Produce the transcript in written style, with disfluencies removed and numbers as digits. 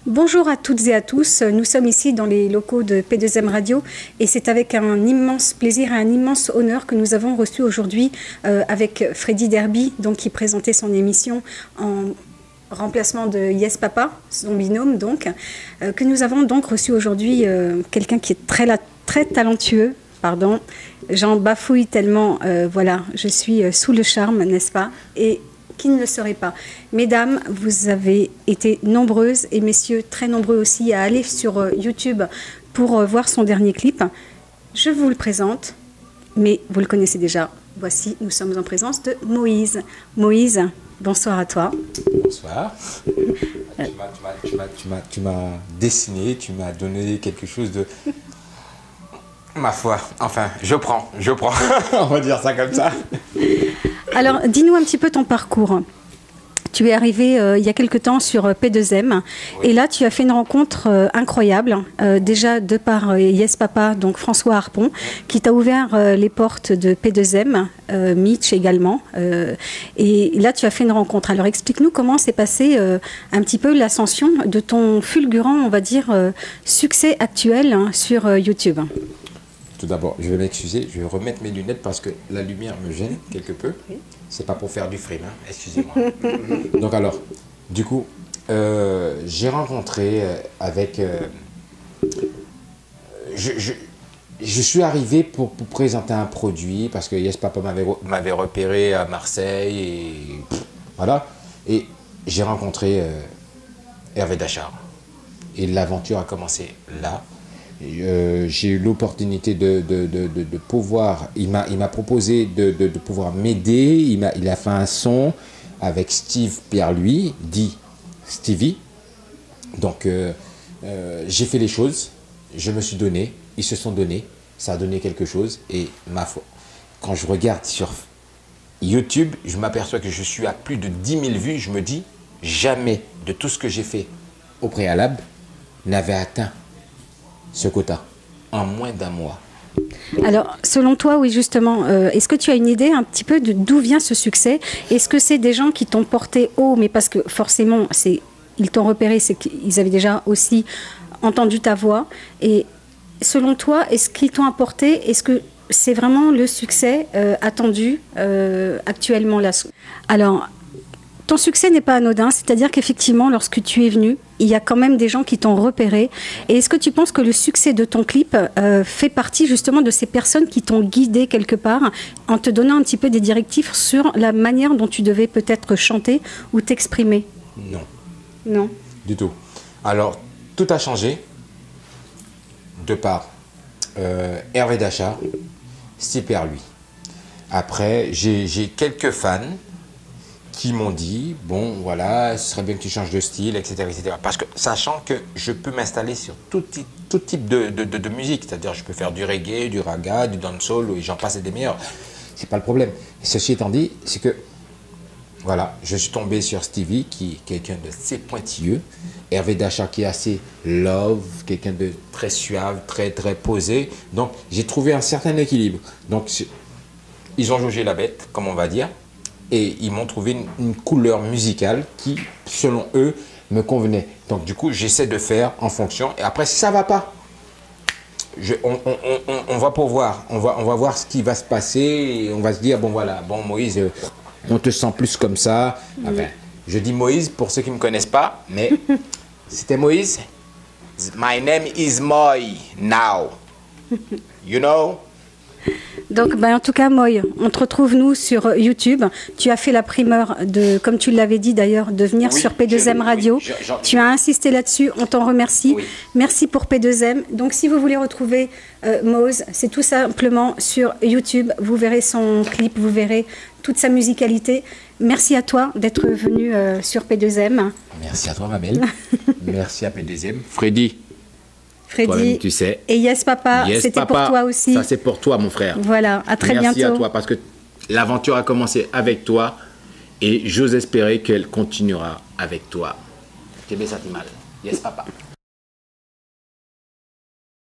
Bonjour à toutes et à tous, nous sommes ici dans les locaux de P2M Radio et c'est avec un immense plaisir et un immense honneur que nous avons reçu aujourd'hui avec Freddy Derby, donc, qui présentait son émission en remplacement de Yes Papa, son binôme donc, que nous avons donc reçu aujourd'hui quelqu'un qui est très talentueux, pardon, j'en bafouille tellement, voilà, je suis sous le charme, n'est-ce pas? Et qui ne le serait pas. Mesdames, vous avez été nombreuses et messieurs très nombreux aussi à aller sur YouTube pour voir son dernier clip. Je vous le présente, mais vous le connaissez déjà. Voici, nous sommes en présence de Moïse. Moïse, bonsoir à toi. Bonsoir. Tu m'as dessiné, tu m'as donné quelque chose de... Ma foi, enfin, je prends. On va dire ça comme ça. Alors, dis-nous un petit peu ton parcours. Tu es arrivé il y a quelque temps sur P2M, oui. Et là tu as fait une rencontre incroyable, déjà de par Yes Papa, donc François Harpon, qui t'a ouvert les portes de P2M, Mitch également, et là tu as fait une rencontre. Alors explique-nous comment s'est passé un petit peu l'ascension de ton fulgurant, on va dire, succès actuel sur YouTube. Tout d'abord, je vais m'excuser, je vais remettre mes lunettes parce que la lumière me gêne quelque peu. Oui. C'est pas pour faire du frame, hein. Excusez-moi. Donc alors, du coup, j'ai rencontré avec... je suis arrivé pour présenter un produit parce que Yes Papa m'avait repéré à Marseille et voilà. Et j'ai rencontré Hervé Dachar. Et l'aventure a commencé là. J'ai eu l'opportunité de pouvoir, il m'a proposé de pouvoir m'aider, il a fait un son avec Steve Pierre-Louis, dit Stevie. Donc j'ai fait les choses, je me suis donné, ils se sont donnés, ça a donné quelque chose et ma foi, quand je regarde sur YouTube, je m'aperçois que je suis à plus de 10 000 vues, je me dis jamais de tout ce que j'ai fait au préalable n'avait atteint ce quota en moins d'un mois. Alors, selon toi, oui, justement, est-ce que tu as une idée un petit peu de d'où vient ce succès? Est-ce que c'est des gens qui t'ont porté haut, mais parce que forcément, ils t'ont repéré, c'est qu'ils avaient déjà aussi entendu ta voix. Et selon toi, est-ce qu'ils t'ont apporté? Est-ce que c'est vraiment le succès attendu actuellement là? Alors, ton succès n'est pas anodin, c'est-à-dire qu'effectivement, lorsque tu es venu, il y a quand même des gens qui t'ont repéré. Et est-ce que tu penses que le succès de ton clip fait partie justement de ces personnes qui t'ont guidé quelque part en te donnant un petit peu des directives sur la manière dont tu devais peut-être chanter ou t'exprimer? Non. Non. Du tout. Alors, tout a changé de par Hervé Dachar, Steve Pierre-Louis. Après, j'ai quelques fans qui m'ont dit, bon, voilà, ce serait bien que tu changes de style, etc. etc. Parce que, sachant que je peux m'installer sur tout type de musique, c'est-à-dire je peux faire du reggae, du raga, du dancehall, et j'en passe et des meilleurs. C'est pas le problème. Ceci étant dit, c'est que, voilà, je suis tombé sur Stevie, qui est quelqu'un de assez pointilleux, Hervé Dachar qui est assez love, quelqu'un de très suave, très posé. Donc, j'ai trouvé un certain équilibre. Donc, ils ont jaugé la bête, comme on va dire. Et ils m'ont trouvé une couleur musicale qui, selon eux, me convenait. Donc du coup, j'essaie de faire en fonction. Et après, si ça ne va pas, on va pouvoir, on va voir ce qui va se passer. Et on va se dire, bon voilà, bon Moïse, on te sent plus comme ça. Enfin, je dis Moïse pour ceux qui ne me connaissent pas, mais c'était Moïse. My name is Moï now. You know? Donc, en tout cas, Moï, on te retrouve, nous, sur YouTube. Tu as fait la primeur, comme tu l'avais dit d'ailleurs, de venir sur P2M Radio. Tu as insisté là-dessus, on t'en remercie. Oui. Merci pour P2M. Donc, si vous voulez retrouver Moïse, c'est tout simplement sur YouTube. Vous verrez son clip, vous verrez toute sa musicalité. Merci à toi d'être venu sur P2M. Merci à toi, ma belle. Merci à P2M. Freddy, tu sais. Et Yes Papa, c'était pour toi aussi. Ça, c'est pour toi, mon frère. Voilà, à très bientôt. Merci à toi, parce que l'aventure a commencé avec toi et j'ose espérer qu'elle continuera avec toi. Yes Papa.